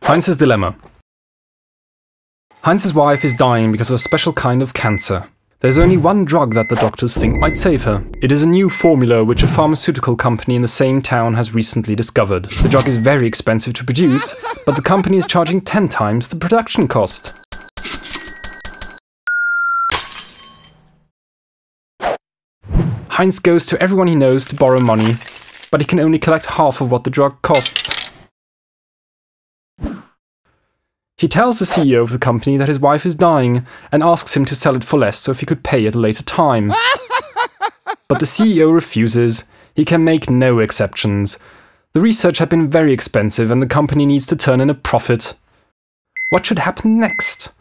Heinz's Dilemma. Heinz's wife is dying because of a special kind of cancer. There's only one drug that the doctors think might save her. It is a new formula which a pharmaceutical company in the same town has recently discovered. The drug is very expensive to produce, but the company is charging 10 times the production cost. Heinz goes to everyone he knows to borrow money, but he can only collect half of what the drug costs. He tells the CEO of the company that his wife is dying and asks him to sell it for less so if he could pay at a later time. But the CEO refuses. He can make no exceptions. The research had been very expensive and the company needs to turn in a profit. What should happen next?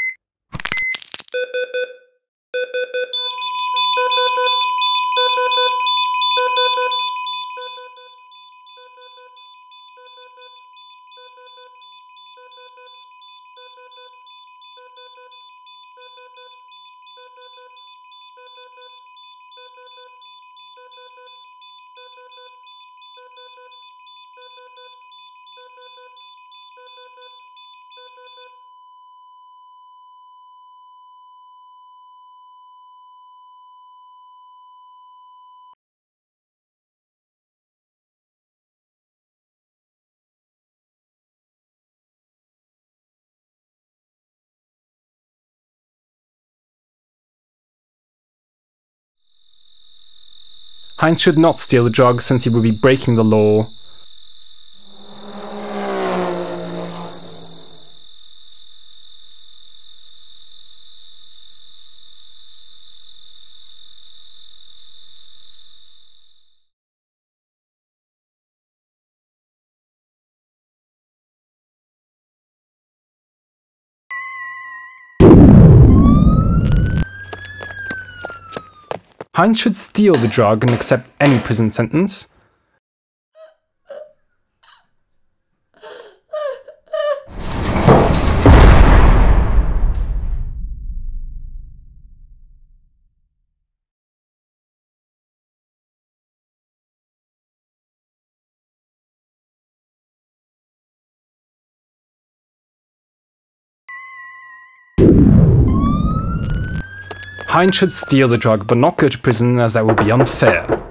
Heinz should not steal the drug since he would be breaking the law. Heinz should steal the drug and accept any prison sentence. Heinz should steal the drug but not go to prison, as that would be unfair.